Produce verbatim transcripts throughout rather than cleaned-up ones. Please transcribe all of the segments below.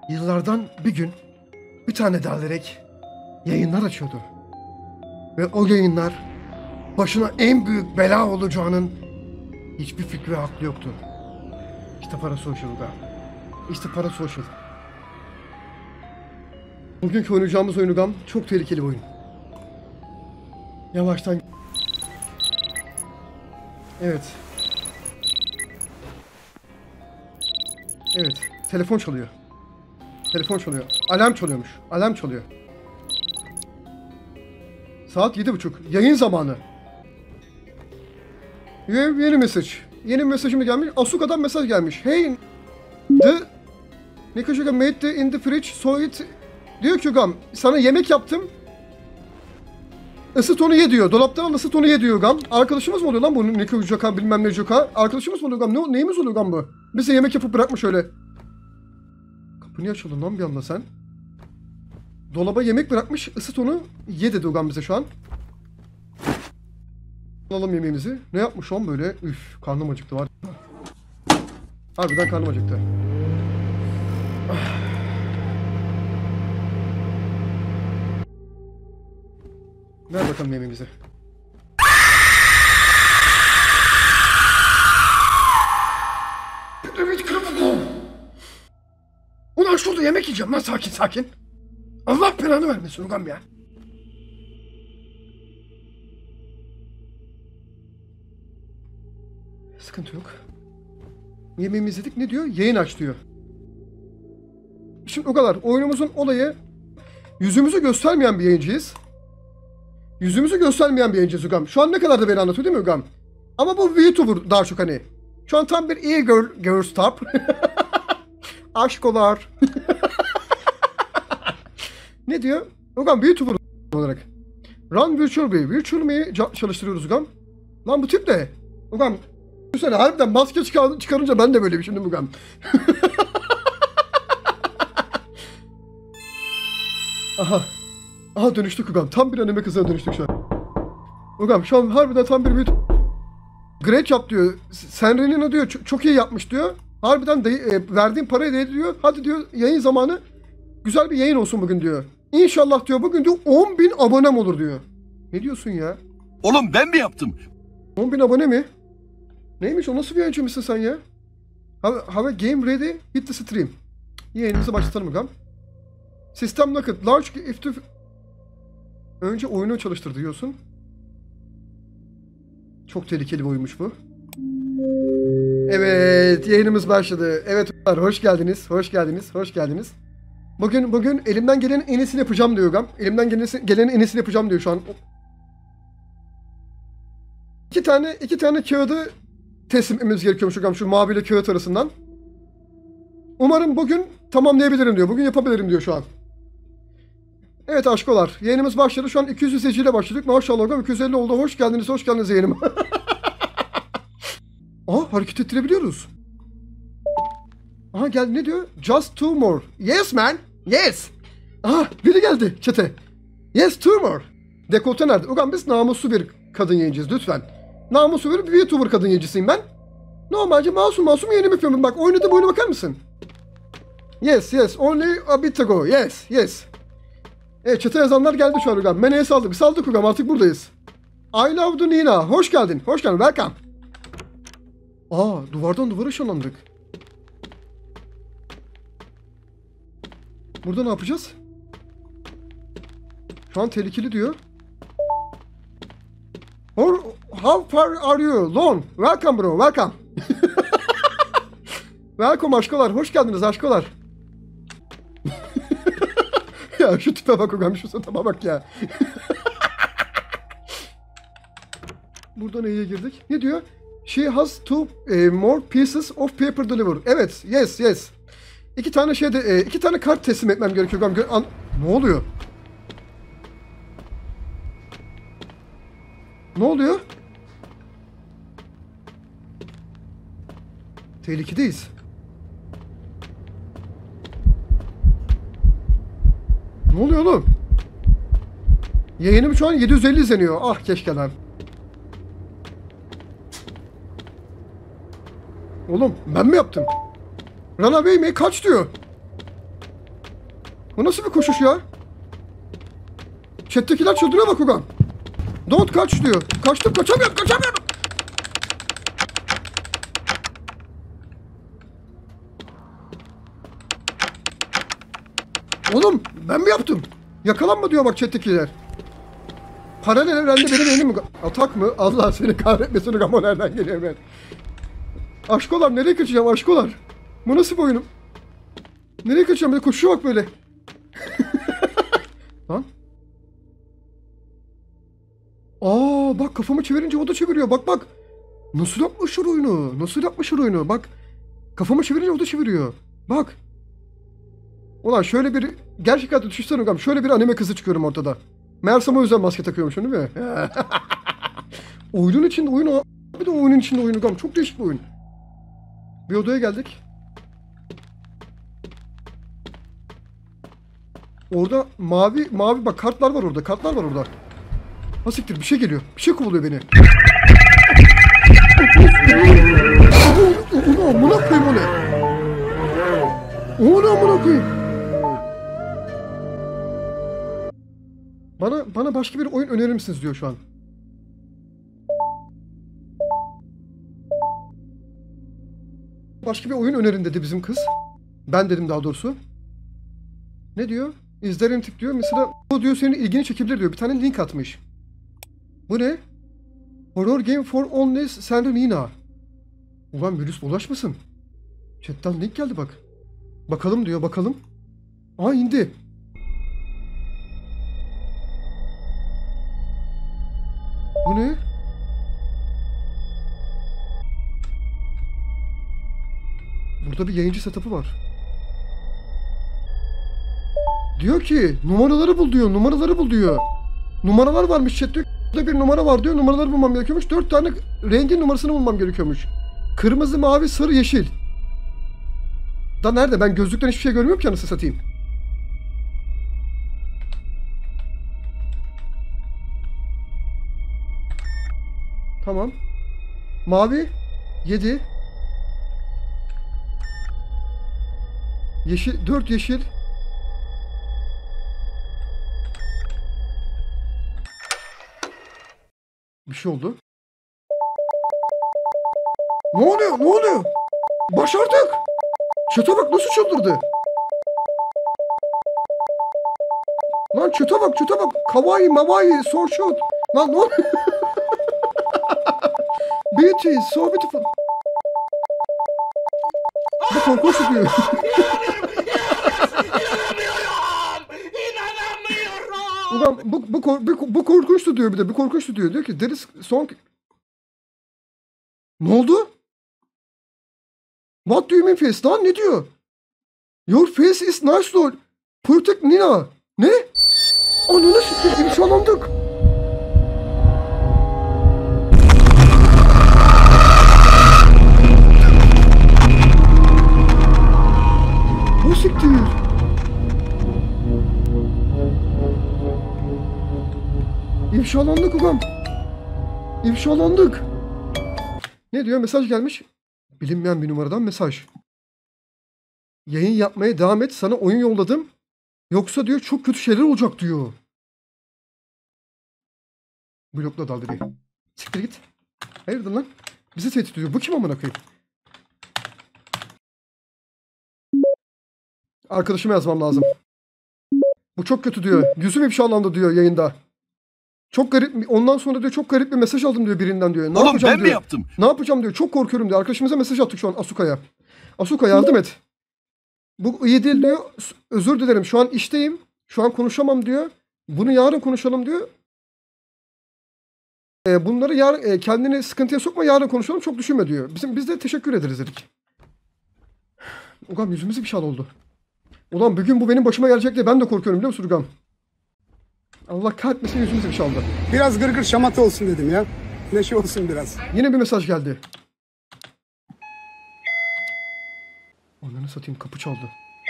Yıllardan bir gün bir tane derlerek yayınlar açıyordu. Ve o yayınlar başına en büyük bela olacağının hiçbir fikri ve aklı yoktu. İşte Parasocial'da. İşte Parasocial. Bugünkü oynayacağımız oyunu Gam çok tehlikeli bir oyun. Yavaştan. Evet. Evet. Telefon çalıyor. Telefon çalıyor. Alarm çalıyormuş. Alarm çalıyor. Saat yedi buçuk. Yayın zamanı. Yeni mesaj. Yeni mesajım gelmiş. Asuka'dan mesaj gelmiş. Hey, the Nikoshika made the in the fridge so it. Diyor ki Gam, sana yemek yaptım. Isıt onu ye diyor. Dolaptan al ısıt onu ye diyor Gam. Arkadaşımız mı oluyor lan bu Nikoshika bilmem ne Joka? Arkadaşımız mı oluyor Gam? Ne, neyimiz oluyor Gam bu? Bize yemek yapıp bırakmış öyle. Kapı niye açıldın lan bir anda sen? Dolaba yemek bırakmış, ısıt onu ye dedi Gam bize şu an. Alalım yemeğimizi. Ne yapmış lan böyle? Üf, karnım acıktı var. Harbiden karnım acıktı. Ver bakalım yemeğimizi. Ulan şurada yemek yiyeceğim lan, sakin sakin. Allah belanı vermesin Ugam ya. Sıkıntı yok. Yemeğimizi yedik, ne diyor? Yayın aç diyor. Şimdi o kadar. Oyunumuzun olayı yüzümüzü göstermeyen bir yayıncıyız. Yüzümüzü göstermeyen bir yayıncıyız Ugam. Şu an ne kadar da beni anlatıyor değil mi Ugam? Ama bu YouTuber daha çok hani. Şu an tam bir e-girl girl stop. Aşkolar. Ne diyor? Ugam bir YouTuber olarak. Run Virtual Bee. Virtual Bee'yi çalıştırıyoruz Ugam. Lan bu tip de. Ugam. Düşünsene harbiden maske çıkar çıkarınca ben de böyle bir şimdi Ugam. Aha. Aha dönüştük Ugam. Tam bir anime kızına dönüştük şu an. Ugam şu an harbiden tam bir bir... Great yap diyor. Senrenina diyor çok, çok iyi yapmış diyor. Harbiden de, e, verdiğim parayı değdi diyor. Hadi diyor yayın zamanı güzel bir yayın olsun bugün diyor. İnşallah diyor bugün diyor on bin abonem olur diyor. Ne diyorsun ya? Oğlum ben mi yaptım? on bin abone mi? Neymiş o, nasıl bir yayıncı mısın sen ya? Have, have a game ready, hit the stream. Yayınımızı başlatalım Ugam. System locked. Large if to... Önce oyunu çalıştır diyorsun. Çok tehlikeli bir oyunmuş bu. Evet, yayınımız başladı. Evet, hoş geldiniz, hoş geldiniz, hoş geldiniz. Bugün bugün elimden gelenin en iyisini yapacağım diyor Ugam. Elimden gelenin en iyisini yapacağım diyor şu an. İki tane iki tane kağıdı teslim etmemiz gerekiyormuş Ugam şu maviyle kağıt arasından. Umarım bugün tamamlayabilirim diyor. Bugün yapabilirim diyor şu an. Evet aşkolar, yayınımız başladı. Şu an iki yüz izleyiciyle başladık. Maşallah Ugam iki yüz elli oldu. Hoş geldiniz, hoş geldiniz yayınıma. Aha hareket ettirebiliyoruz. Aha geldi, ne diyor? Just two more. Yes man. Yes. Aha biri geldi çete. Yes two more. Dekolte nerede? Ugam biz namuslu bir kadın yayıncıyız lütfen. Namuslu bir YouTuber kadın yayıncısıyım ben. Normalce masum masum yayınımı yapıyorum. Bak oynadı bu oyuna bakar mısın? Yes yes only a bit ago. Yes yes. Evet çete yazanlar geldi şu an Ugam. Meneye saldık. Saldık Ugam, artık buradayız. I love the Nina. Hoş geldin. Hoş geldin. Welcome. Aa duvardan duvara ışınlandık. Burada ne yapacağız? Şu an tehlikeli diyor. Or, how far are you? Long. Welcome bro. Welcome. Welcome aşkolar. Hoş geldiniz aşkolar. Ya şu tipe bak Ugam, şu satama bak ya. Burada neye girdik? Ne diyor? She has two uh, more pieces of paper deliver. Evet, yes, yes. İki tane şeyde, e, iki tane kart teslim etmem gerekiyor Ugam. Gö- An- ne oluyor? Ne oluyor? Tehlikedeyiz. Ne oluyor oğlum? Yayınım şu an yedi yüz elli izleniyor. Ah keşke lan. Oğlum ben mi yaptım? Runaway mi? Kaç diyor? O nasıl bir koşuş ya? Chat'tekiler çıldırıyor bak Ugam. Don't kaç diyor. Kaçtım, kaçamıyorum, kaçamıyorum. Oğlum ben mi yaptım? Yakalanma diyor bak chat'tekiler. Paralel evrende benim elim atak mı? Allah seni kahretmesin Ugam, o nereden geliyor ben? Aşkolar nereye kaçacağım aşkolar? Bu nasıl bir oyunum? Nereye kaçacağım? Böyle koşuyor bak böyle. Lan. Aa bak kafamı çevirince o da çeviriyor. Bak bak. Nasıl yapmışlar oyunu? Nasıl yapmışlar oyunu? Bak. Kafamı çevirince o da çeviriyor. Bak. Ulan şöyle bir... Gerçekten düşünsene Ugam. Şöyle bir anime kızı çıkıyorum ortada. Meğersem o yüzden maske takıyormuşum değil mi? Oyunun içinde oyun o. Bir de oyunun içinde oyun Ugam. Çok değişik bir oyun. Bir odaya geldik. Orada mavi mavi bak kartlar var orada. Kartlar var orada. Ha siktir, bir şey geliyor. Bir şey kovuluyor beni. Onu amına koyayım o ne? Onu amına koyayım. Bana bana başka bir oyun önerir misiniz diyor şu an. Başka bir oyun önerin dedi bizim kız. Ben dedim daha doğrusu. Ne diyor? İzlerim tık diyor. Mesela o diyor senin ilgini çekebilir diyor. Bir tane link atmış. Bu ne? Horror game for only Sandrina. Ulan virüs bulaşmasın. Chat'ten link geldi bak. Bakalım diyor, bakalım. Aa indi. Bu ne? Burada bir yayıncı setup'ı var. Diyor ki numaraları bul diyor, numaraları bul diyor. Numaralar varmış chatte. Burada bir numara var diyor, numaraları bulmam gerekiyormuş. Dört tane rengin numarasını bulmam gerekiyormuş. Kırmızı, mavi, sarı, yeşil. Da nerede? Ben gözlükten hiçbir şey görmüyorum ki anasını satayım. Tamam. Mavi yedi. Yeşil dört yeşil. Bir şey oldu. Ne oluyor? Ne oluyor? Başardık. Çete bak nasıl çıldırdı. Lan çete bak, çete bak. Kawaii, mawaii, so short. Lan ne oluyor? Beauty, so beautiful. Bu korkunç diyor. Ulan bu, bu, bu, bu korkunçtu diyor bir de. Bir korkunçtu diyor. Diyor ki deriz song... Ne oldu? What do you mean face lan? Ne diyor? Your face is nice lord. Protect Nina. Ne? Ananı siktir. İmzalandık. O siktir. İfşalandık ulan. İfşalandık. Ne diyor? Mesaj gelmiş. Bilinmeyen bir numaradan mesaj. Yayın yapmaya devam et. Sana oyun yolladım. Yoksa diyor çok kötü şeyler olacak diyor. Blokla daldı bir. Siktir git. Hayırdır lan? Bizi tehdit ediyor. Bu kim amına koyayım? Arkadaşıma yazmam lazım. Bu çok kötü diyor. Yüzüm ifşalandı diyor yayında. Çok garip. Ondan sonra diyor çok garip bir mesaj aldım diyor birinden diyor. Ne Oğlum yapacağım ben diyor. mi yaptım? Ne yapacağım diyor. Çok korkuyorum diyor. Arkadaşımıza mesaj attık şu an Asuka'ya. Asuka yardım et. Bu iyi değil diyor. Özür dilerim. Şu an işteyim. Şu an konuşamam diyor. Bunu yarın konuşalım diyor. E, bunları yarın e, kendini sıkıntıya sokma, yarın konuşalım, çok düşünme diyor. Bizim biz de teşekkür ederiz dedik. Ugam yüzümüze bir şey oldu. Ulan bugün bu benim başıma gelecek diye ben de korkuyorum biliyor musun Ugam? Allah kahretmesin yüzümüze bir şey oldu. Biraz gırgır şamata olsun dedim ya. Neşe olsun biraz. Yine bir mesaj geldi. Ananı satayım, kapı çaldı.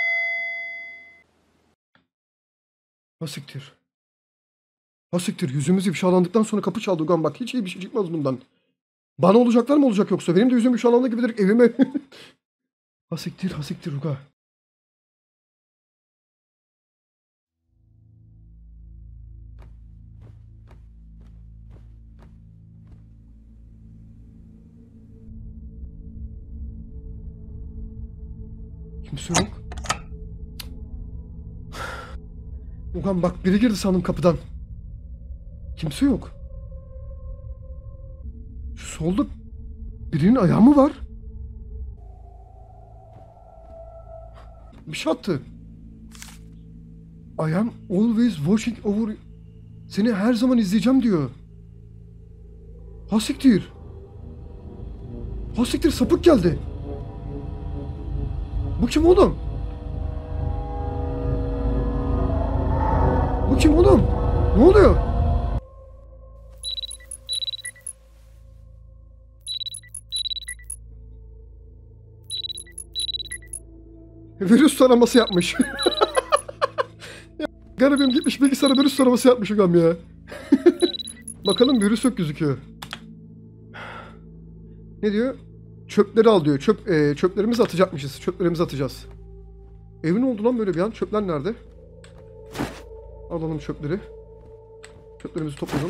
Ha siktir. Ha siktir, yüzümüz ifşalandıktan sonra kapı çaldı Ugam, bak hiç iyi bir şey çıkmaz bundan. Bana olacaklar mı olacak yoksa? Benim de yüzüm ifşalandı gibi direkt evime. Ha siktir, ha siktir Uga. Kimse yok. Ulan bak biri girdi sandım kapıdan. Kimse yok. Şu solda birinin ayağı mı var? Bir şey attı. I am always watching over... Seni her zaman izleyeceğim diyor. Hasiktir. Hasiktir sapık geldi. Bu kim oğlum? Bu kim oğlum? Ne oluyor? Virüs taraması yapmış. Ya, garibim gitmiş bilgisayara virüs taraması yapmış hocam ya. Bakalım virüs yok gözüküyor. Ne diyor? Çöpleri al diyor. Çöp, e, çöplerimizi atacakmışız. Çöplerimizi atacağız. Evin oldu lan böyle bir an. Çöpler nerede? Alalım çöpleri. Çöplerimizi topladım.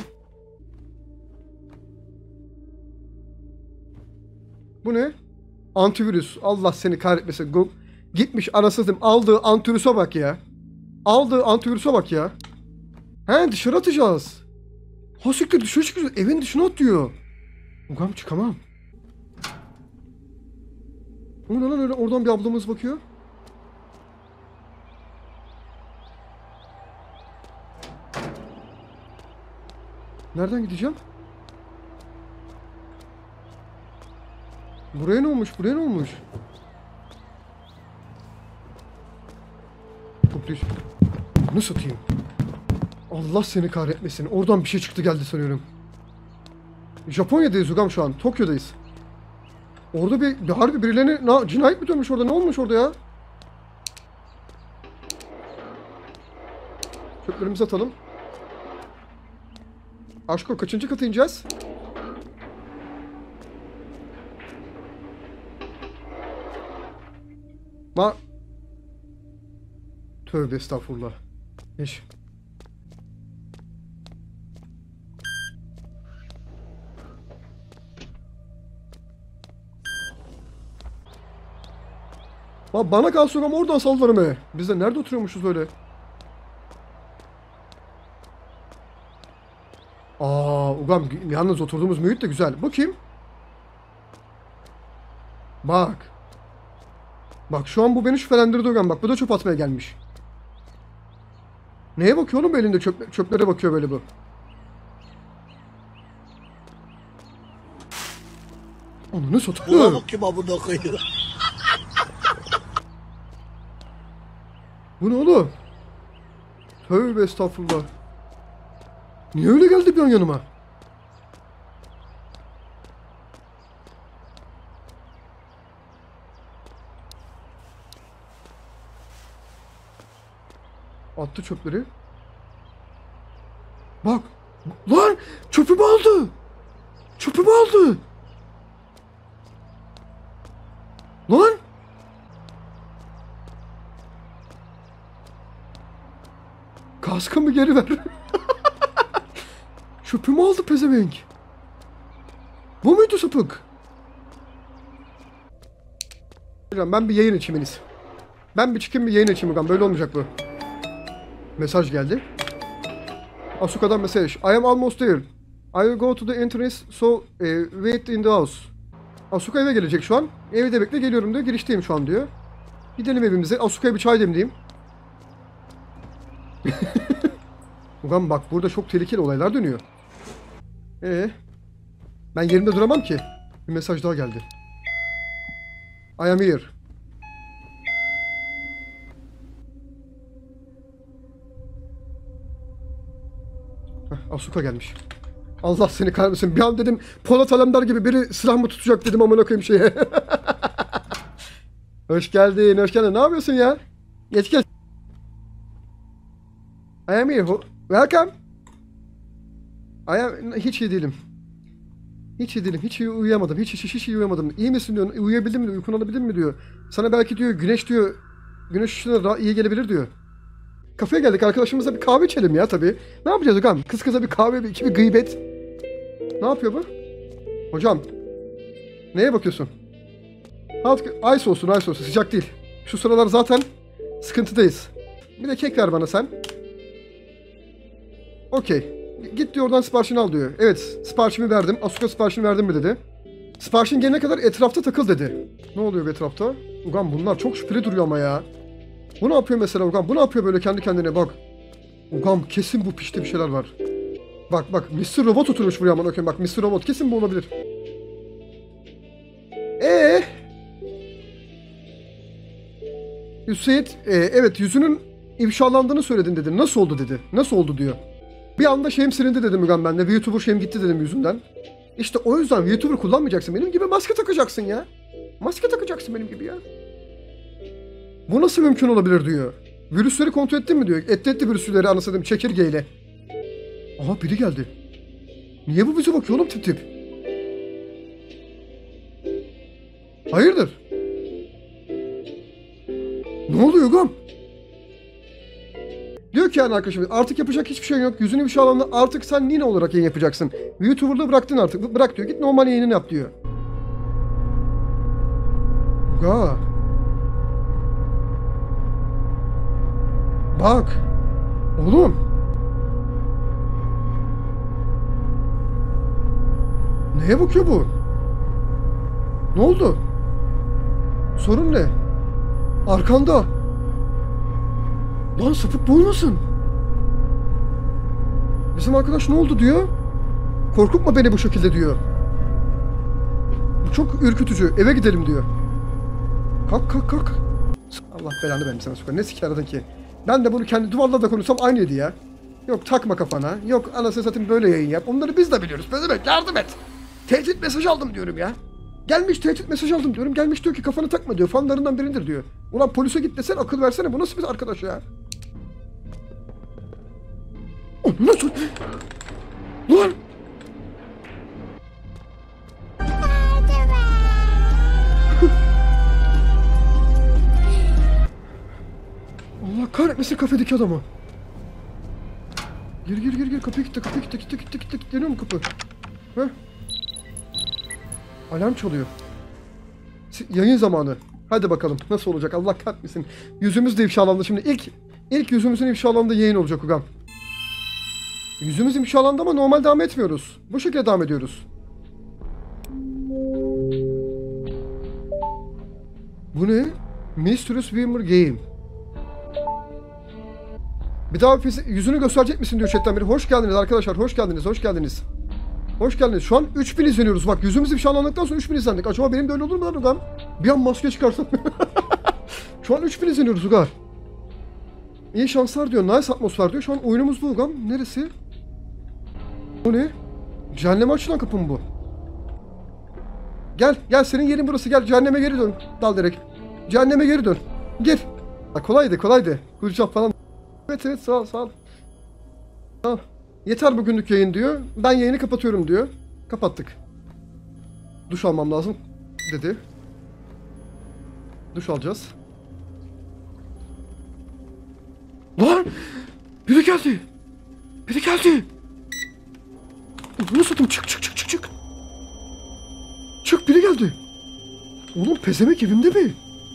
Bu ne? Antivirüs. Allah seni kahretmesin. Go Gitmiş anasızım. Aldığı antivirüse bak ya. Aldığı antivirüse bak ya. He dışarı atacağız. Ha siktir dışarı çıkacağız. Evin dışına at diyor. Ugam çıkamam. O ne lan öyle oradan bir ablamız bakıyor. Nereden gideceğim? Buraya ne olmuş? Buraya ne olmuş? Toplayış. Ne satayım? Allah seni kahretmesin. Oradan bir şey çıktı geldi sanıyorum. Japonya'dayız Ugam şu an. Tokyo'dayız. Orada bir, bir harbi birilerine na, cinayet mi dönmüş orada? Ne olmuş orada ya? Çöplerimizi atalım. Aşko kaçıncı kata ineceğiz? Ma... Tövbe estağfurullah. Geç. Ma bana kalsın ama oradan saldırırım he. Biz de nerede oturuyormuşuz öyle? Aa, Ugam yalnız oturduğumuz mühit de güzel. Bu kim? Bak. Bak şu an bu beni şüphelendirdi Ugam. Bak bu da çöp atmaya gelmiş. Neye bakıyor oğlum elinde? Çöp, çöplere bakıyor böyle bu. Onu ne satıyor? Buna bak kim abone koyuyor. Bu ne oğlum? Tövbe estağfurullah. Niye öyle geldi bir an yanıma? Attı çöpleri. Bak. Lan! Çöpümü aldı! Çöpümü aldı! Lan! Kaskımı geri ver. Çöpümü aldı pezevenk. Bu muydu sapık? Ben bir yayın açayım en iyisi. Ben bir çıkayım bir yayın açayım bakalım. Böyle olmayacak bu. Mesaj geldi. Asuka'dan mesaj. I am almost there. I will go to the entrance so uh, wait in the house. Asuka eve gelecek şu an. Evde bekle geliyorum diyor. Girişteyim şu an diyor. Gidelim evimize. Asuka'ya bir çay demleyeyim. Ulan bak burada çok tehlikeli olaylar dönüyor. Ee, ben yerimde duramam ki. Bir mesaj daha geldi. I am here. Heh, Asuka gelmiş. Allah seni kahretsin. Bir an dedim Polat Alemdar gibi biri silah mı tutacak dedim amına koyayım şeye. Hoş geldin, hoş geldin. Ne yapıyorsun ya? Geç geç. I am here. Welcome. I am... Hiç iyi değilim. Hiç iyi değilim. Hiç iyi uyuyamadım. Hiç hiç, hiç, hiç iyi uyuyamadım. İyi misin diyor. Uyuyabildin mi diyor. Uykun alabildin mi diyor. Sana belki diyor güneş diyor. Güneş ışığına daha iyi gelebilir diyor. Kafeye geldik. Arkadaşımızla bir kahve içelim ya tabii. Ne yapacağız hocam? Kız kıza bir kahve, bir iki bir gıybet. Ne yapıyor bu? Hocam. Neye bakıyorsun? Alt, ice olsun, ice olsun. Sıcak değil. Şu sıralar zaten sıkıntıdayız. Bir de kek ver bana sen. Okey. Git diyor oradan siparişini al diyor. Evet siparişimi verdim. Asuka siparişini verdim mi dedi. Siparişin gelene kadar etrafta takıl dedi. Ne oluyor bu etrafta? Ulan bunlar çok şüpheli duruyor ama ya. Bu ne yapıyor mesela Ulan? Bu ne yapıyor böyle kendi kendine bak. Ulan kesin bu pişti bir şeyler var. Bak bak mister Robot oturmuş buraya aman okuyayım. Bak mister Robot kesin bu olabilir. Eee? Hüseyin e, evet yüzünün ifşalandığını söyledin dedi. Nasıl oldu dedi. Nasıl oldu diyor. Bir anda şeyim silindi dedim Mügan ben de. YouTuber şeyim gitti dedim yüzünden. İşte o yüzden YouTuber kullanmayacaksın. Benim gibi maske takacaksın ya. Maske takacaksın benim gibi ya. Bu nasıl mümkün olabilir diyor. Virüsleri kontrol ettin mi diyor. Etti etti virüsleri anasını çekirgeyle. Aha biri geldi. Niye bu bize bakıyor oğlum tip tip? Hayırdır? Ne oluyor Gam? Diyor ki yani arkadaşım artık yapacak hiçbir şey yok. Yüzünü bir şey alanla artık sen Nina olarak yayın yapacaksın. YouTuber'lığı bıraktın artık. Bırak diyor. Git normal yayınını yap diyor. Ga. Bak. Oğlum. Neye bakıyor bu? Ne oldu? Sorun ne? Arkanda. Lan sapık bu olmasın? Bizim arkadaş ne oldu diyor. Korkutma beni bu şekilde diyor. Bu çok ürkütücü. Eve gidelim diyor. Kalk kalk kalk. Allah belanı versin sana Sokar. Ne siki aradın ki? Ben de bunu kendi duvarla da konuşsam aynıydı ya. Yok takma kafana. Yok anasını satayım böyle yayın yap. Onları biz de biliyoruz. Ne demek yardım et. Tehdit mesaj aldım diyorum ya. Gelmiş tehdit mesaj aldım diyorum. Gelmiş diyor ki kafanı takma diyor. Fanlarından biridir diyor. Ulan polise git desene akıl versene. Bu nasıl bir arkadaş ya? Onu nasıl? Lan! Allah kahretmesin kafedeki adamı. Gir gir gir gir kapıyı kilitle kapıyı kilitle kilitle kilitle kilitle kilitleniyor mu kapı? Heh. Alarm çalıyor. Yayın zamanı. Hadi bakalım nasıl olacak Allah kahretmesin. Yüzümüz de ifşalandı şimdi. İlk ilk yüzümüzün ifşalandığı yayın olacak Ugam. Yüzümüz ifşalandı ama normal devam etmiyoruz. Bu şekilde devam ediyoruz. Bu ne? Mysterious Swimmer Game. Bir daha yüzünü gösterecek misin diyor chatten biri. Hoş geldiniz arkadaşlar. Hoş geldiniz. Hoş geldiniz. Hoş geldiniz. Şu an üç bin izleniyoruz. Bak yüzümüz ifşalandıktan sonra üç bin izlendik. Acaba benim de öyle olur mu lan Ugam? Bir an maske çıkarsam. Şu an üç bin izleniyoruz Ugam. İyi şanslar diyor. Nice atmosfer diyor. Şu an oyunumuz bu Ugam. Neresi? Bu ne? Cehenneme açılan kapı mı bu? Gel. Gel senin yerin burası. Gel cehenneme geri dön. Dal direkt. Cehenneme geri dön. Gir. Ha, kolaydı kolaydı. Hırcap falan. Evet evet sağ ol sağ ol. Sağ ol. Yeter bugünlük yayın diyor. Ben yayını kapatıyorum diyor. Kapattık. Duş almam lazım dedi. Duş alacağız. Lan! Biri geldi. Biri geldi. Bunu satayım çık çık çık çık çık. Çık biri geldi. Oğlum pezemek evimde mi?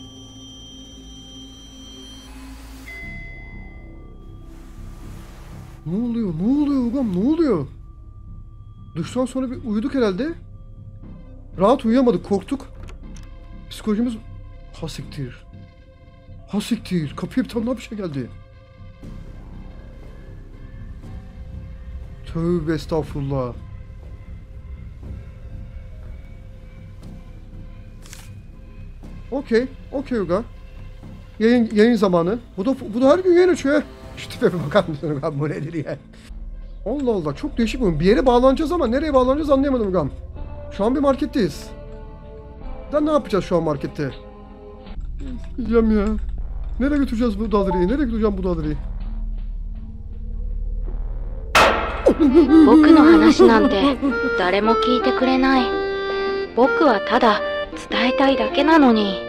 Ne oluyor? Ne oluyor Ugam? Ne oluyor? Duştan sonra bir uyuduk herhalde. Rahat uyuyamadık. Korktuk. Psikolojimiz... Hasiktir. Hasiktir. Kapıya bir tane daha bir şey geldi. Tövbe estağfurullah. Okey. Okey Uga. Yayın, yayın zamanı. Bu da, bu da her gün yayın açıyor. Şu tipe bir bakar mısın Ugam? Bu nedir ya? Allah Allah. Çok değişik bu. Bir yere bağlanacağız ama nereye bağlanacağız anlayamadım Ugam. Şu an bir marketteyiz. Da ne yapacağız şu an markette? Diyeceğim ya. Nereye götüreceğiz bu dalırıyı? Nereye götüreceğim bu dalırıyı? 僕の話なんて誰も聞いてくれない。僕はただ伝えたいだけなのに。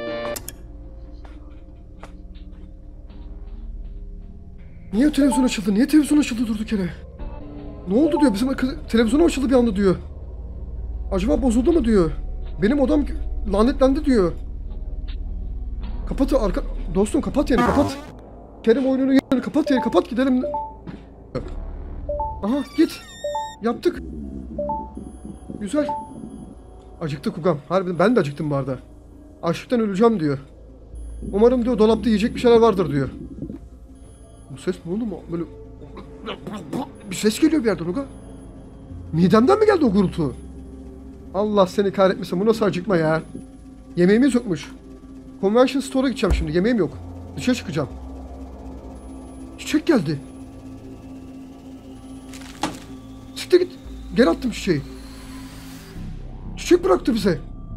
Niye televizyon açıldı? Niye televizyon açıldı durduk yere? Ne oldu diyor. Bizim televizyonum açıldı bir anda diyor. Acaba bozuldu mu diyor. Benim odam lanetlendi diyor. Kapat arka... Dostum kapat yani kapat. Kerim oyununu yerini kapat yani kapat gidelim. Aha git. Yaptık. Güzel. Acıktık Ugam. Harbiden ben de acıktım bu arada. Açlıktan öleceğim diyor. Umarım diyor dolapta yiyecek bir şeyler vardır diyor. Bu ses ne oldu mu? Böyle... Bir ses geliyor bir yerden Uga. Midemden mi geldi o gurultu? Allah seni kahretmesin. Bu nasıl acıkma ya? Yemeğimiz yokmuş. Convention Store'a gideceğim şimdi. Yemeğim yok. Dışarı çıkacağım. Çiçek geldi. Siktir git. Geri attım çiçeği. Çiçek bıraktı bize.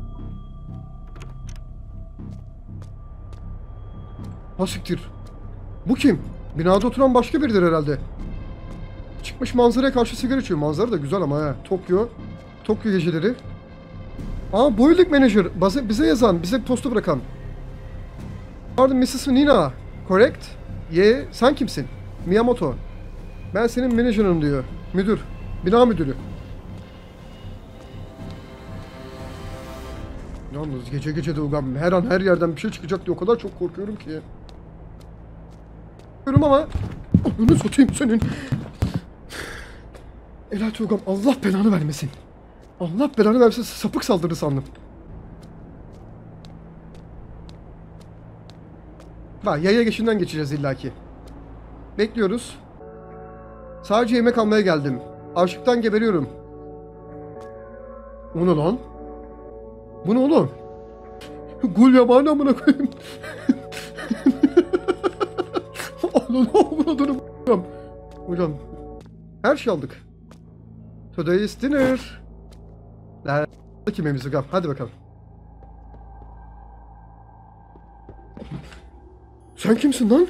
Ha siktir. Bu kim? Binada oturan başka biridir herhalde. Çıkmış manzaraya karşı sigara içiyor. Manzara da güzel ama ha. Tokyo. Tokyo geceleri. Aa, Boylik Manager. Bize, bize yazan, bize posta bırakan. Pardon missus Nina. Correct? Ye, sen kimsin? Miyamoto. Ben senin menajerim diyor. Müdür. Bina müdürü. Yalnız gece gece de Ugam her an her yerden bir şey çıkacak diye o kadar çok korkuyorum ki. Korkuyorum ama onu satayım senin. Elat Ugam Allah belanı vermesin. Allah belanı vermesin, sapık saldırı sandım. Bak yaya geçinden geçeceğiz illaki. Bekliyoruz. Sadece yemek almaya geldim. Açlıktan geberiyorum. O ne lan? Bu ne oğlum? Gul yabani amına koyayım. Ananı avradını hocam. Hocam. Her şey aldık. Today is dinner. Nerede kimemizi gam? Hadi bakalım. Sen kimsin lan?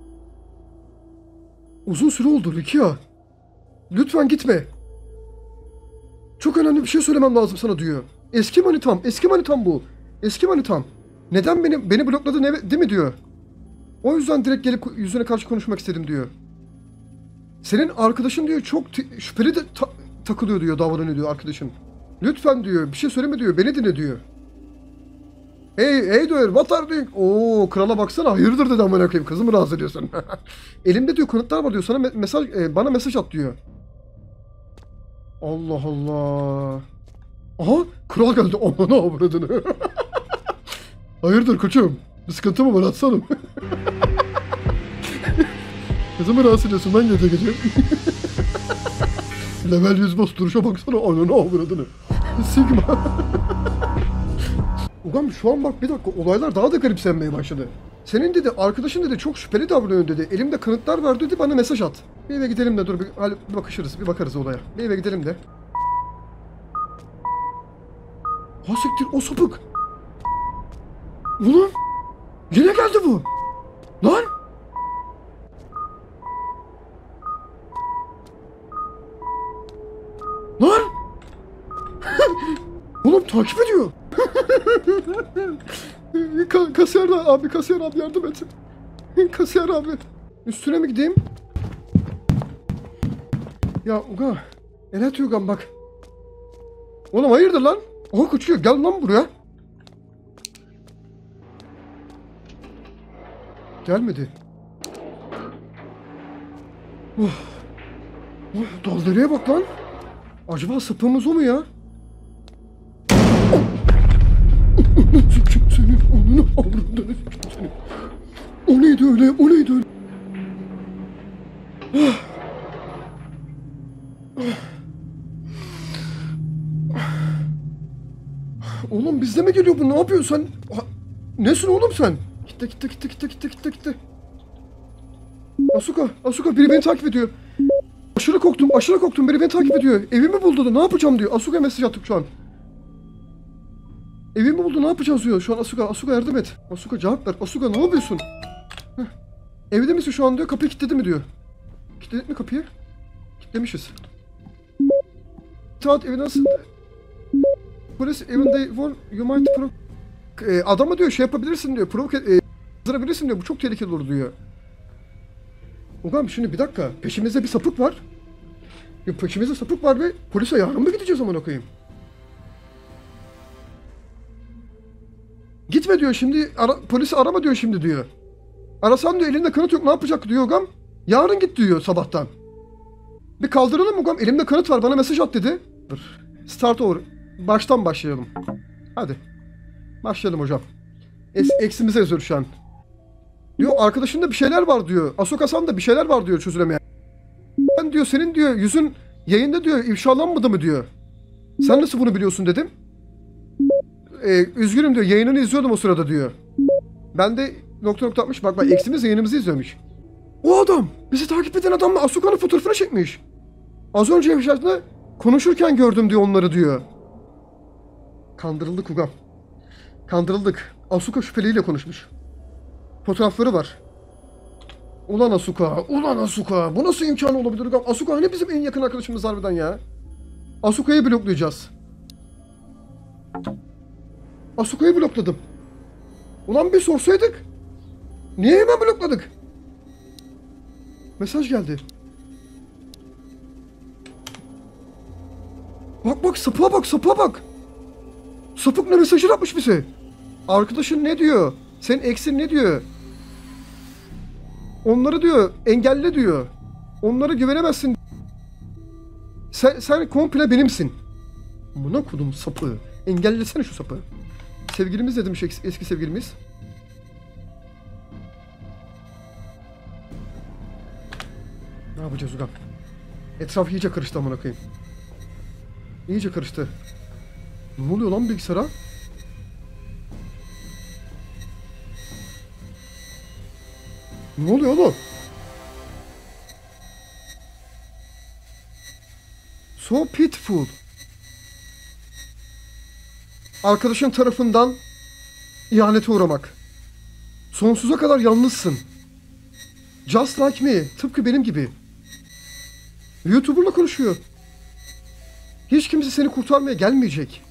Uzun süre oldu Rikia. Lütfen gitme. Çok önemli bir şey söylemem lazım sana diyor. Eski manitam, eski manitam bu. Eski manitam. Neden beni beni blokladın evet, değil mi diyor. O yüzden direkt gelip yüzüne karşı konuşmak istedim diyor. Senin arkadaşın diyor çok şüpheli de ta takılıyor diyor, davranıyor diyor arkadaşın. Lütfen diyor, bir şey söyleme diyor, beni dinle diyor. Hey, hey diyor, what are you doing? Oo, krala baksana, hayırdır dedi amına koyayım, kızımı rahatsız ediyorsun. Elimde diyor kanıtlar var diyor, sana me mesaj, e, bana mesaj at diyor. Allah Allah. Aha, kral geldi, amına avradını. Hayırdır koçum, bir sıkıntı mı var, atsanım. Kızımı rahatsız ediyorsun lan gece gece. Level yüz boss duruşa baksana, ananı avradını. Sigma. Ugam şu an bak bir dakika, olaylar daha da garipsenmeye başladı. Senin dedi arkadaşın dedi çok şüpheli davranıyor dedi. Elimde kanıtlar var dedi, bana mesaj at. Bir eve gidelim de dur bir, bir bakışırız, bir bakarız olaya. Bir eve gidelim de. Ha siktir, o sapık. Ulan yine geldi bu. Lan. Lan. Oğlum takip ediyor. Ka kasiyer abi, kasiyer abi yardım et. Kasiyer abi. Üstüne mi gideyim? Ya Uga. El atıyor Ugam bak. Oğlum hayırdır lan? Oha kaçıyor, gel lan buraya. Gelmedi. Oh. Oh, daldırıya bak lan. Acaba sapığımız o mu ya? Sikim senin onunu avradını sikim senin. O neydi öyle? O neydi öyle? Oğlum bizde mi geliyor bu? Ne yapıyorsun sen? Nesin oğlum sen? Gitti gitti gitti gitti gitti gitti gitti. Asuka, Asuka biri beni takip ediyor. Aşırı korktum, aşırı korktum. Biri beni takip ediyor. Evimi buldu da ne yapacağım diyor. Asuka mesaj attık şu an. Evimi buldu, ne yapacağız diyor. Şu an Asuka, Asuka yardım et. Asuka cevap ver. Asuka ne yapıyorsun? Heh. Evde misin şu an diyor. Kapıyı kilitledi mi diyor. Kilitledik mi kapıyı? Kilitlemişiz. Taat evi nasıl? Polis evinde var. You might provoke. E, adama diyor şey yapabilirsin diyor. Provoke e, hazırabilirsin diyor. Bu çok tehlikeli olur diyor. Ugam şimdi bir dakika. Peşimizde bir sapık var. Ya peşimizde sapık var ve polise yarın mı gideceğiz amına koyayım? Gitme. geçme diyor. Şimdi ara, polisi arama diyor şimdi diyor. Arasan diyor elinde kanıt yok ne yapacak diyor Ugam. Yarın git diyor sabahtan. Bir kaldıralım mı Ugam? Elimde kanıt var bana mesaj at dedi. Dur. Start over. Baştan başlayalım. Hadi. Başlayalım hocam. Es eksimize yazıyor şu an. Diyor arkadaşında bir şeyler var diyor. Asoka-san bir şeyler var diyor çözülemeyen. Ben diyor senin diyor yüzün yayında diyor ifşalanmadı mı diyor. Sen nasıl bunu biliyorsun dedim. Ee, üzgünüm diyor yayınını izliyordum o sırada diyor. Ben de nokta nokta atmış bak bak eksimiz yayınımızı izliyormuş. O adam bizi takip eden adamla Asuka'nın fotoğrafını çekmiş. Az önce yaşadığında konuşurken gördüm diyor onları diyor. Kandırıldık Ugam. Kandırıldık. Asuka şüpheliyle konuşmuş. Fotoğrafları var. Ulan Asuka, ulan Asuka. Bu nasıl imkanı olabilir Ugam? Asuka hani bizim en yakın arkadaşımız harbiden ya. Asuka'yı bloklayacağız. Asuka'yı blokladım. Ulan bir sorsaydık. Niye hemen blokladık? Mesaj geldi. Bak bak sapığa bak sapığa bak. Sapık ne mesajı yapmış bize? Arkadaşın ne diyor? Senin eksin ne diyor? Onları diyor engelle diyor. Onlara güvenemezsin. Sen, sen komple benimsin. Buna kodum sapı. Engellesene şu sapı. Sevgilimiz dedim şu eski, eski sevgilimiz. Ne yapacağız Ugam? Etraf iyice karıştı amına koyayım. İyice karıştı. Ne oluyor lan bilgisayara? Ne oluyor oğlum? So pitiful. Arkadaşın tarafından ihanete uğramak. Sonsuza kadar yalnızsın. Just like me. Tıpkı benim gibi. YouTuber'la konuşuyor. Hiç kimse seni kurtarmaya gelmeyecek.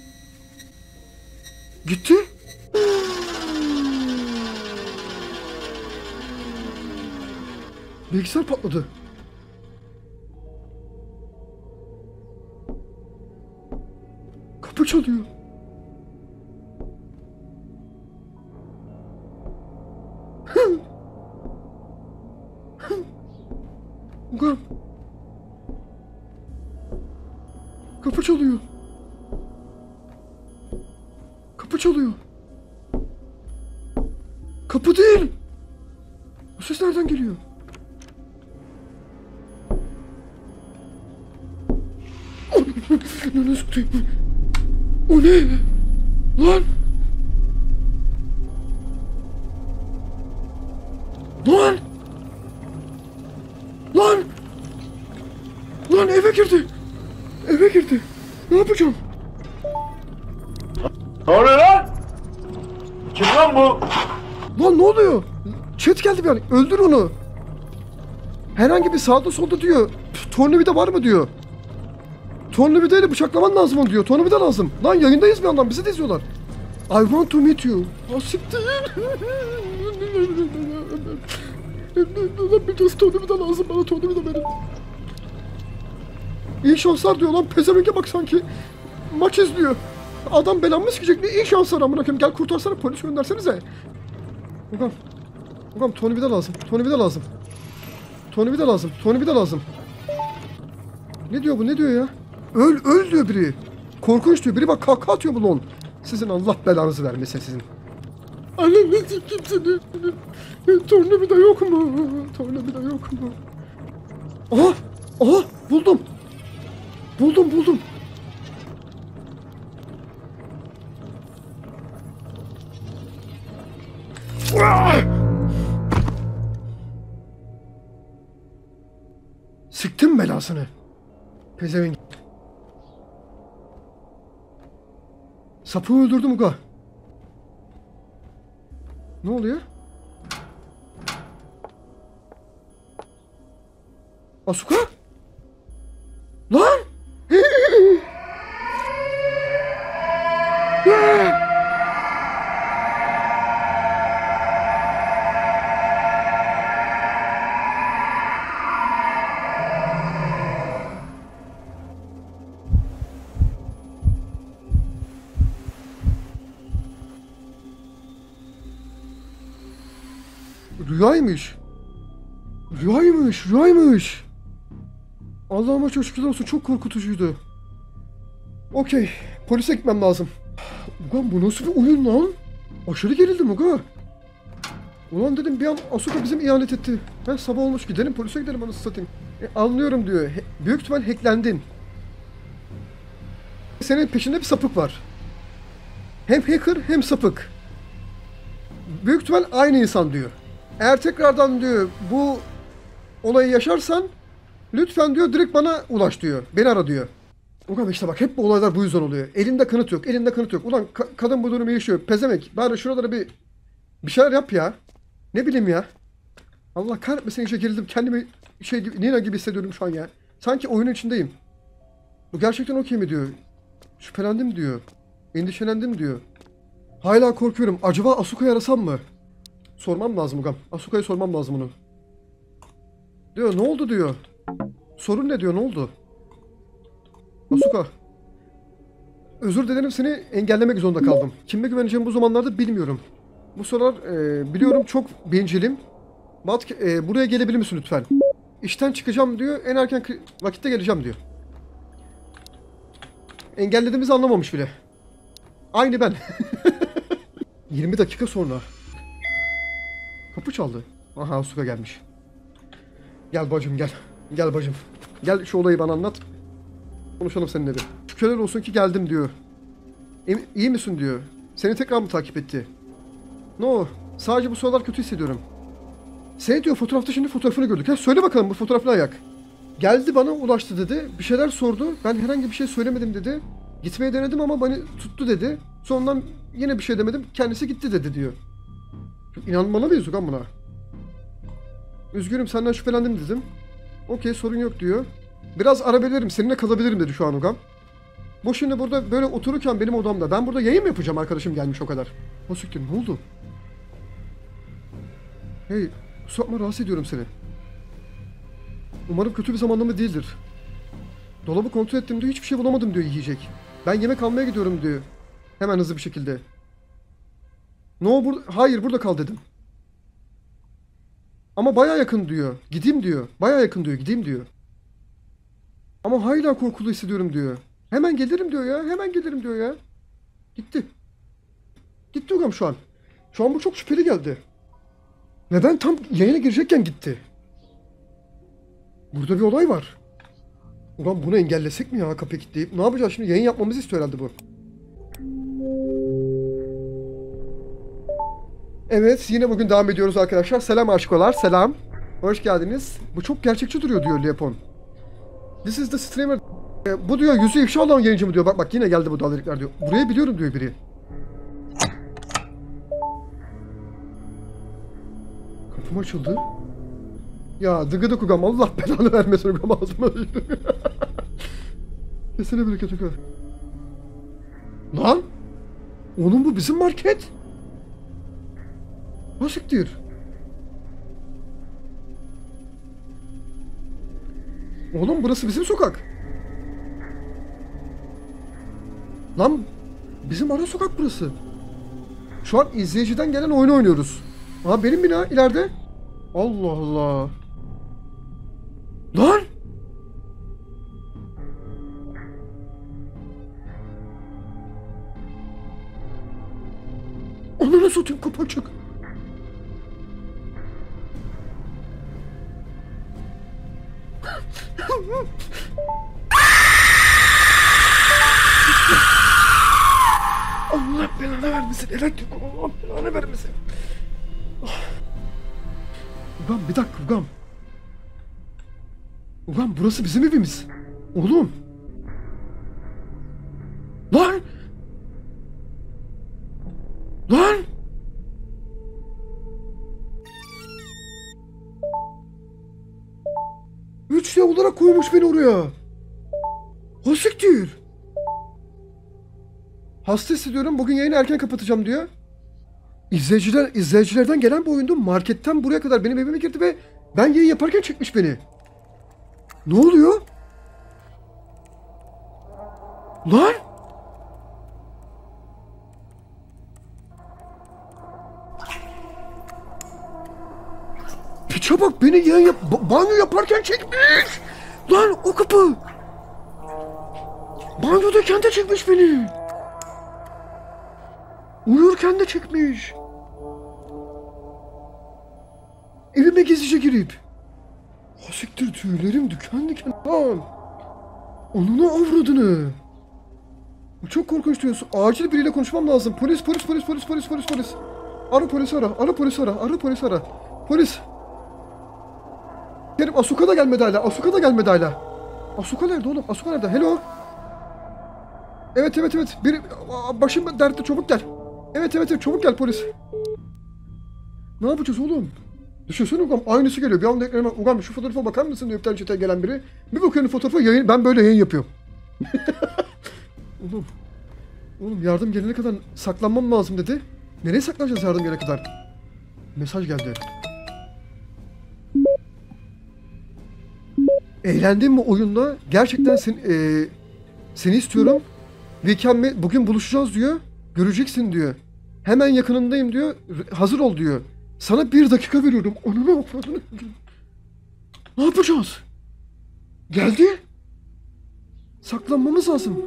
Gitti. Bilgisayar patladı. Kapı çalıyor. Ugam. Kapı çalıyor. Kapı çalıyor. Kapı değil. Bu ses nereden geliyor? Ne sıktı? O ne? Lan! Lan! Lan! Lan eve girdi! Eve girdi! Ne yapacağım? Ne oluyor lan? Kim lan bu? Lan ne oluyor? Chat geldi bir an. Öldür onu. Herhangi bir sağda solda diyor. Tornavida var mı diyor. Tornavida ile bıçaklaman lazım onu diyor. Tornavida lazım. Lan yayındayız bir yandan. Bizi de izliyorlar. I want to meet you. Ha siktir. Lan bir kez tornavida lazım bana. Tornavida verin. İyi şanslar diyor lan. Pezevenge bak sanki. Maç izliyor. Adam belamı sikecek. Ne iyi şanslar amına koyayım. Gel kurtarsana polis göndersenize. Ugam. Ugam tornavida lazım. Tornavida lazım. Tornavida lazım. Tornavida lazım. Ne diyor bu? Ne diyor ya? Öl, öl diyor biri. Korkunç diyor. Biri bak kahkaha atıyor bu lon. Sizin Allah belanızı vermesin sizin. Annem sikeyim seni. Tornavida yok mu? Tornavida yok mu? Aha! Aha! Buldum. Buldum buldum. Siktim belasını. Pezevenk. Sapığı öldürdüm Uga. Ne oluyor? Asuka? Lan! Rüyaymış. Rüyaymış, rüyaymış. Allah'ıma çok şükürler olsun, çok korkutucuydu. Okey, polise gitmem lazım. Ulan bu nasıl bir oyun lan? Aşırı gerildim uga. Ulan dedim bir an Asuka bizim ihanet etti. Ben sabah olmuş, gidelim polise gidelim anasını satayım. E, anlıyorum diyor. He, büyük ihtimal hacklendin. Senin peşinde bir sapık var. Hem hacker hem sapık. Büyük ihtimal aynı insan diyor. Eğer tekrardan diyor bu olayı yaşarsan lütfen diyor direkt bana ulaş diyor. Beni ara diyor. Ulan işte bak hep bu olaylar bu yüzden oluyor. Elinde kanıt yok, elinde kanıt yok. Ulan ka- kadın bu durumu yaşıyor. Pezemek. Bari şuralara bir bir şeyler yap ya. Ne bileyim ya. Allah kahretmesin, işe gerildim. Kendimi şey gibi, Nina gibi hissediyorum şu an ya. Sanki oyunun içindeyim. Bu gerçekten okey mi diyor. Şüphelendim diyor. Endişelendim diyor. Hala korkuyorum. Acaba Asuka'yı arasam mı? Sormam lazım Ugam. Asuka'ya sormam lazım bunu. Diyor ne oldu diyor. Sorun ne diyor, ne oldu? Asuka. Özür dilerim, seni engellemek zorunda kaldım. Kime güveneceğimi bu zamanlarda bilmiyorum. Bu sıralar e, biliyorum çok bencilim. Bat, e, buraya gelebilir misin lütfen? İşten çıkacağım diyor. En erken vakitte geleceğim diyor. Engellediğimizi anlamamış bile. Aynı ben. yirmi dakika sonra. Kapı çaldı. Aha Asuka gelmiş. Gel bacım gel. Gel bacım. Gel şu olayı bana anlat. Konuşalım seninle bir. Şükürler olsun ki geldim diyor. E, iyi misin diyor. Seni tekrar mı takip etti? No. Sadece bu sıralar kötü hissediyorum. Seni diyor fotoğrafta şimdi fotoğrafını gördük. Ha, söyle bakalım bu fotoğraf ne ayak? Geldi bana ulaştı dedi. Bir şeyler sordu. Ben herhangi bir şey söylemedim dedi. Gitmeye denedim ama beni tuttu dedi. Sonradan yine bir şey demedim. Kendisi gitti dedi diyor. İnanmalı mıyız Ugan buna? Üzgünüm senden şüphelendim dedim. Okey sorun yok diyor. Biraz arabilirim seninle kalabilirim dedi şu an Ugan. Bu şimdi burada böyle otururken benim odamda. Ben burada yayın mı yapacağım, arkadaşım gelmiş o kadar. O siktir ne oldu? Hey kusura rahatsız ediyorum seni. Umarım kötü bir zamanlama değildir. Dolabı kontrol ettim diyor, hiçbir şey bulamadım diyor yiyecek. Ben yemek almaya gidiyorum diyor. Hemen hızlı bir şekilde. No, bur hayır burada kal dedim. Ama baya yakın diyor. Gideyim diyor. Baya yakın diyor. Gideyim diyor. Ama hala korkulu hissediyorum diyor. Hemen gelirim diyor ya. Hemen gelirim diyor ya. Gitti. Gitti Ugam şu an. Şu an bu çok şüpheli geldi. Ve ben tam yayına girecekken gitti. Burada bir olay var. Ulan bunu engellesek mi ya, kapıyı kilitleyip? Ne yapacağız şimdi? Yayın yapmamızı istiyor herhalde bu. Evet, yine bugün devam ediyoruz arkadaşlar. Selam aşkolar, selam. Hoş geldiniz. Bu çok gerçekçi duruyor diyor Leopon. This is the streamer. E, bu diyor yüzü ifşa olan yayıncı mı diyor. Bak bak yine geldi bu dalgalıklar diyor. Burayı biliyorum diyor biri. Kapım açıldı. Ya dıgıdık Ugam, Allah belanı vermesin Ugam, ağzıma düştü. Kesene bereket Ugam. Lan! Oğlum bu bizim market. Ha siktir. Oğlum burası bizim sokak. Lan bizim ara sokak burası. Şu an izleyiciden gelen oyunu oynuyoruz. Aha benim bina ileride. Allah Allah. Lan! Ananı satayım, kapı açık. Allah belanı vermesin. Elektrik Allah belanı vermesin. Ugam bir dakika Ugam. Ugam burası bizim evimiz. Oğlum. Lan. Lan. üç D olarak koymuş beni oraya. O siktir. Hasta hissediyorum. Bugün yayını erken kapatacağım diyor. İzleyiciler, izleyicilerden gelen bu oyunda marketten buraya kadar benim evime girdi ve ben yayın yaparken çekmiş beni. Ne oluyor? Lan! Piçe bak, beni yayın yap ba- banyo yaparken çekmiş. Lan o kapı. Banyodayken de çekmiş beni. Uyurken de çekmiş. Evime gizlice girip. Ha siktir, tüylerim diken diken. Lan. Onunu avradını. Bu çok korkunç diyorsun. Acil biriyle konuşmam lazım. Polis, polis, polis, polis, polis, polis, polis. Ara polis ara, ara polis ara, ara polis ara. Polis. Kerim, Asuka da gelmedi hala. Asuka da gelmedi hala. Asuka nerede oğlum? Asuka nerede? Hello. Evet, evet, evet. Bir başım dertte, çabuk gel. Evet, evet, evet, çabuk gel polis. Ne yapacağız oğlum? Düşünsene Ugam, aynısı geliyor. Bir anda ekranıma, Ugam şu fotoğrafa bakar mısın diyor bir tane çete gelen biri. Bir bakıyorum fotoğrafa, yayın, ben böyle yayın yapıyorum. Oğlum. Oğlum yardım gelene kadar saklanmam lazım dedi. Nereye saklanacağız yardım gelene kadar? Mesaj geldi. Eğlendin mi oyunda? Gerçekten sen, e, seni istiyorum. Weekend bugün buluşacağız diyor. Göreceksin diyor. Hemen yakınındayım diyor. Hazır ol diyor. Sana bir dakika veriyorum. Onu ne yapalım? Ne yapacağız? Geldi. Saklanmamız lazım.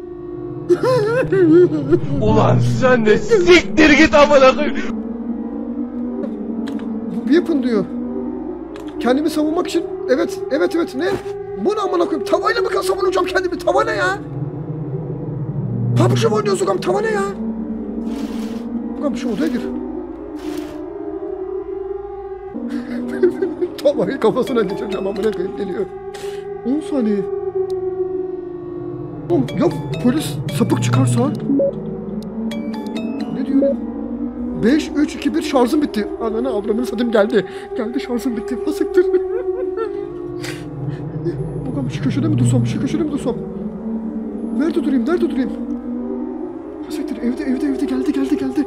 Ulan sen de siktir git amına koyayım. Bir yapın diyor. Kendimi savunmak için. Evet, evet, evet. Ne? Bu ne amına koyayım? Tavayla mı savunacağım kendimi? Tava ne ya? Papışım oynuyoruz Ugam. Tava ne ya? Ugam şu odaya gir. Tavayı kafasına geçireceğim amına koyayım, geliyor. on saniye. Oğlum ya polis sapık çıkarsa? Ne diyor? beş, üç, iki, bir şarjım bitti. Ananı avramını satayım, geldi. Geldi, şarjım bitti. Nasıktır? Bakalım şu köşede mi dursam? Şu köşede mi dursam? Nerede durayım? Nerede durayım? Nasıktır? Evde, evde, evde. Geldi, geldi, geldi.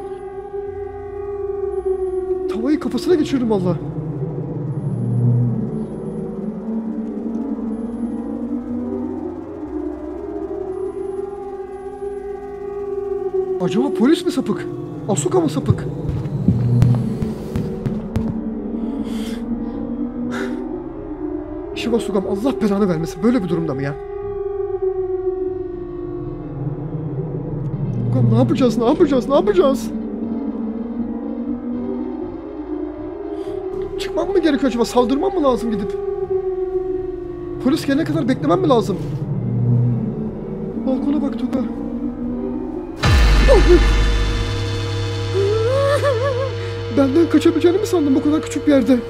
Tavayı kafasına geçiririm valla. Acaba polis mi sapık? Asuka mı sapık? Şiva Sugam, Allah belanı vermesin. Böyle bir durumda mı ya? Sugam, ne yapacağız? Ne yapacağız? Ne yapacağız? Çıkmam mı gerekiyor acaba? Saldırmam mı lazım gidip? Polis gelene kadar beklemem mi lazım? Balkona bak Tuga. Benden kaçabileceğini mi sandın bu kadar küçük bir yerde?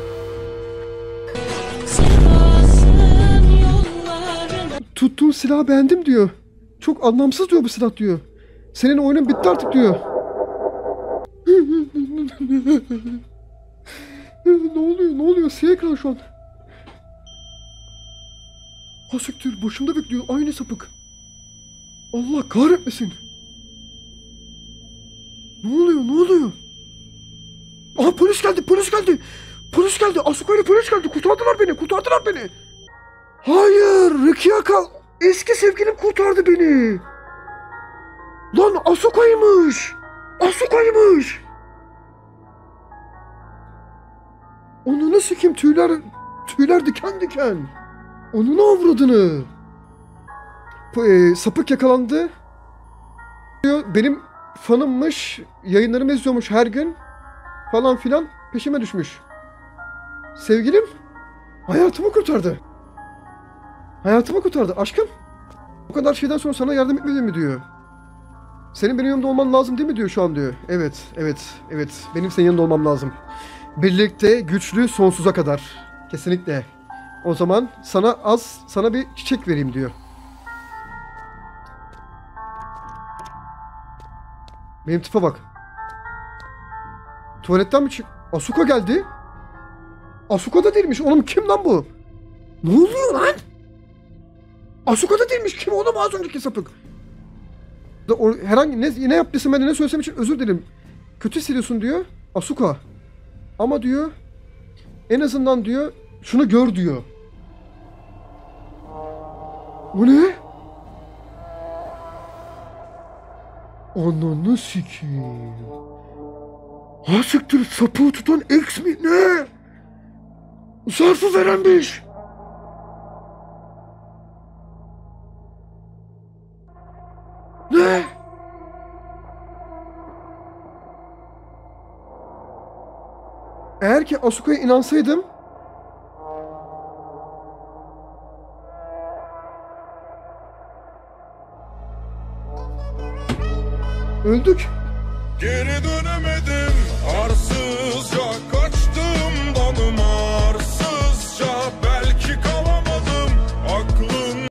Tuttuğun silahı beğendim diyor. Çok anlamsız diyor bu silah diyor. Senin oyunun bitti artık diyor. Ne oluyor? Ne oluyor? Siyah ekran şu an. Ha siktir, başımda bekliyor. Aynı sapık. Allah kahretmesin. Ne oluyor? Ne oluyor? Aha polis geldi, polis geldi. Polis geldi. Asuka ile polis geldi. Kurtardılar beni, kurtardılar beni. Hayır, Rikiyaka eski sevgilim kurtardı beni. Lan Asuka'ymış. Asuka'ymış. Onu nasıl kim tüyler tüyler diken diken. Onun avradını. E, sapık yakalandı. Benim fanımmış, yayınlarımı izliyormuş her gün falan filan, peşime düşmüş. Sevgilim hayatımı kurtardı. Hayatımı kurtardı aşkım. Bu kadar şeyden sonra sana yardım etmedim mi diyor. Senin benim yanımda olman lazım değil mi diyor şu an diyor. Evet, evet, evet. Benim senin yanında olmam lazım. Birlikte güçlü sonsuza kadar. Kesinlikle. O zaman sana az, sana bir çiçek vereyim diyor. Benim tipe bak. Tuvaletten mi çık? Asuka geldi. Asuka da değilmiş. Oğlum kim lan bu? Ne oluyor lan? Asuka da değilmiş. Kim oğlum az önceki sapık? Da o, herhangi ne, ne yaptıysam ben de ne söylesem için özür dilerim. Kötü hissediyorsun diyor. Asuka. Ama diyor en azından diyor şunu gör diyor. Bu ne? Ananı sikeyim. Ha siktir, sapığı tutan X mi? Ne? Zarfı verenmiş. Ne? Eğer ki Asuka'ya inansaydım öldük. Geri dönemedim arsız yak